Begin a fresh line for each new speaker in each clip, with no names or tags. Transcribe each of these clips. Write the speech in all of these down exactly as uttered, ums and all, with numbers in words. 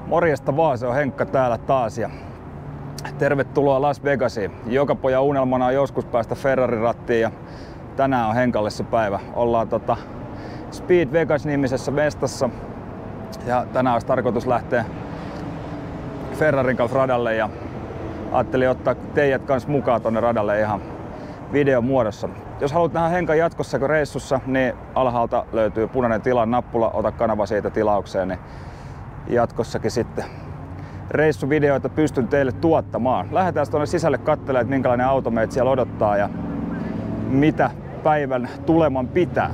Morjesta vaan, se on Henkka täällä taas ja tervetuloa Las Vegasiin. Joka pojan unelmana on joskus päästä Ferrarin rattiin ja tänään on Henkalle se päivä. Ollaan tota Speed Vegas-nimisessä mestassa ja tänään olisi tarkoitus lähteä Ferrarin kanssa radalle ja ajattelin ottaa teidät kanssa mukaan tonne radalle ihan videon muodossa. Jos haluat nähdä Henkan jatkossa reissussa, niin alhaalta löytyy punainen tilan nappula, ota kanava siitä tilaukseen, niin jatkossakin sitten reissuvideoita pystyn teille tuottamaan. Lähdetään tuonne sisälle katselemaan, että minkälainen auto meitä siellä odottaa ja mitä päivän tuleman pitää.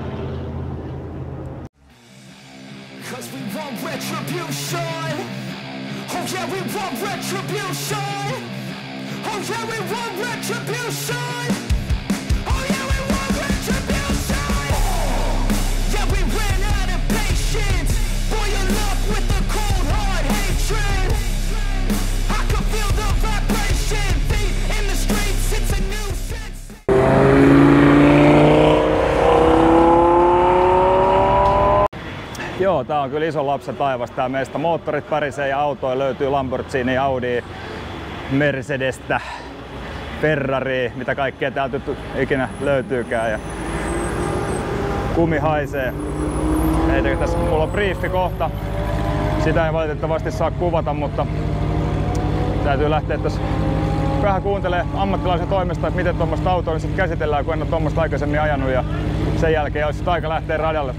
Joo, tää on kyllä iso lapsen taivas tää meistä. Moottorit pärisee ja autoja löytyy Lamborghini, Audi, Mercedestä, Ferrari, mitä kaikkea täältä ikinä löytyykään. Ja kumi haisee. Ei, tässä mulla on briefi kohta. Sitä ei valitettavasti saa kuvata, mutta täytyy lähteä tässä vähän kuuntelemaan ammattilaisen toimesta, että miten tuommoista autoa niin sit käsitellään, kun en ole tuommoista aikaisemmin ajanut ja sen jälkeen olisi aika lähteä radalle.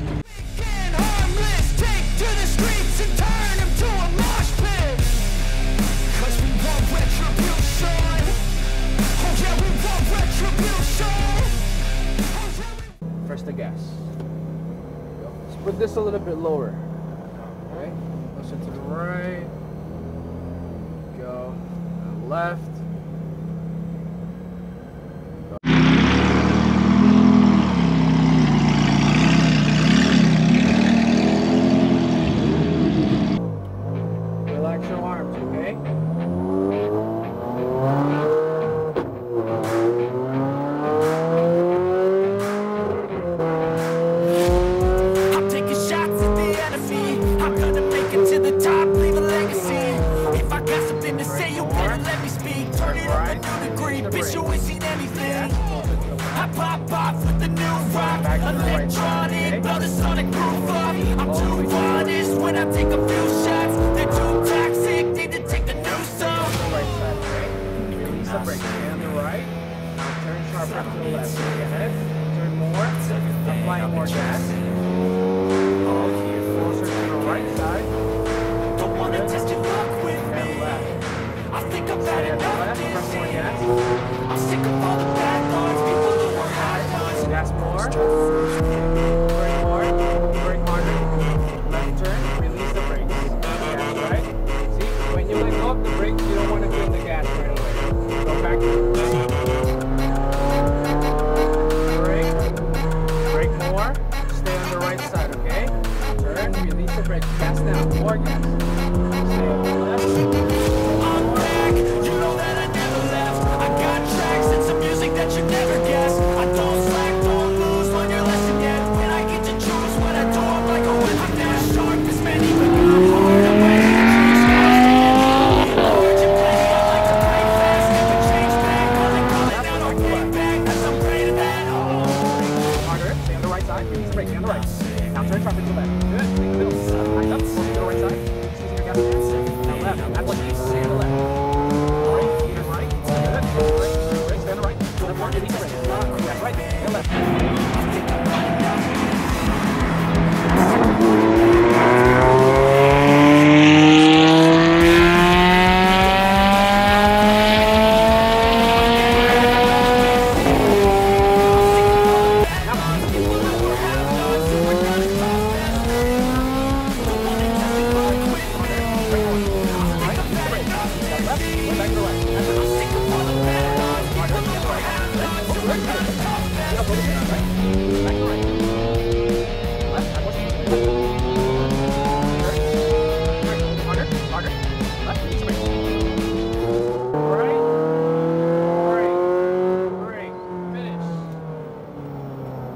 Press the gas. Let's put this a little bit lower. Okay, push it to the right. Go and left. Relax your arms, okay?
Electronic, blow the sonic roof up. I'm too honest when I take a few shots. They're too toxic, need to take a new song.
Right side, okay? Release the brake. Stay on the right. Turn sharper to the left. Stay ahead. Turn more. Apply more gas. Closer to the right side.
Don't wanna test your luck with me.
And left.
I think I've had
Stay at the
enough
left. Press more gas.
I'm sick of all the bad thoughts, people who were high ones.
Gas more. Brake more. Brake harder. Left turn. Release the brakes. Gas right. See, when you let go of the brakes, you don't want to feel the gas right away. Go back. Brake. Brake more. Stay on the right side, okay? Turn. Release the brakes. Gas now. More gas. Stay on the left.
I'm back, you know that I never left. I got tracks and some music that you never guess. I don't slack, don't lose, learn your lesson yet. When I get to choose what I do, I'm like a whip. I'm that sharp, this man even got hard. I'm ready to choose scars to get me. Hard you play, I like to play fast. Never change back, calling, calling out, I'll get back. Cause I'm great at that. Oh.
Harder. Stay on the right side. Release the brake. Stay on the right. Now turn sharp into the left. Good. Stay in the middle. High up. Go to the right side. Squeezing your gas. Now left. That's what you stay on the left. Right. Turn right. Good. Right. Brake. Stay on the right. Left one. Release the brake. Gas right. And left.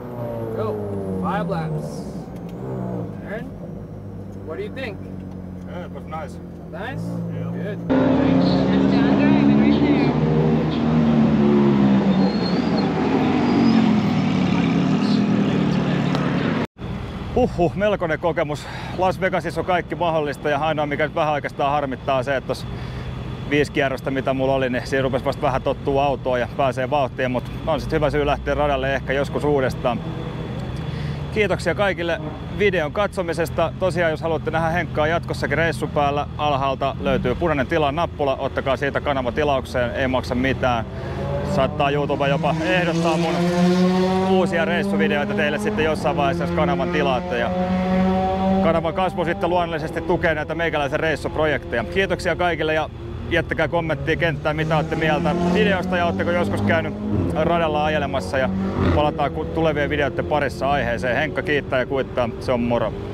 Go. Five laps. Turn. What do you think?
Yeah, it was nice.
Nice?
Yeah.
Good.
That's John driving right there.
Huhhuh, melkoinen kokemus. Las Vegasissa on kaikki mahdollista ja ainoa mikä nyt vähän oikeastaan harmittaa on se, että tos viisi kierrosta mitä mulla oli, niin siinä rupesi vasta vähän tottua autoon ja pääsee vauhtiin, mutta on sit hyvä syy lähteä radalle ehkä joskus uudestaan. Kiitoksia kaikille videon katsomisesta. Tosiaan jos haluatte nähdä Henkkaa jatkossakin reissu päällä, alhaalta löytyy punainen tilan nappula. Ottakaa siitä kanava tilaukseen, ei maksa mitään. Saattaa YouTube jopa ehdottaa mun uusia reissuvideoita teille sitten jossain vaiheessa, jos kanavan tilaatte. Ja kanavan kasvu sitten luonnollisesti tukee näitä meikäläisen reissuprojekteja. Kiitoksia kaikille ja jättäkää kommenttia kenttään, mitä olette mieltä videosta ja ootteko joskus käynyt radalla ajelemassa ja palataan tulevien videoiden parissa aiheeseen. Henkka kiittää ja kuittaa, se on moro.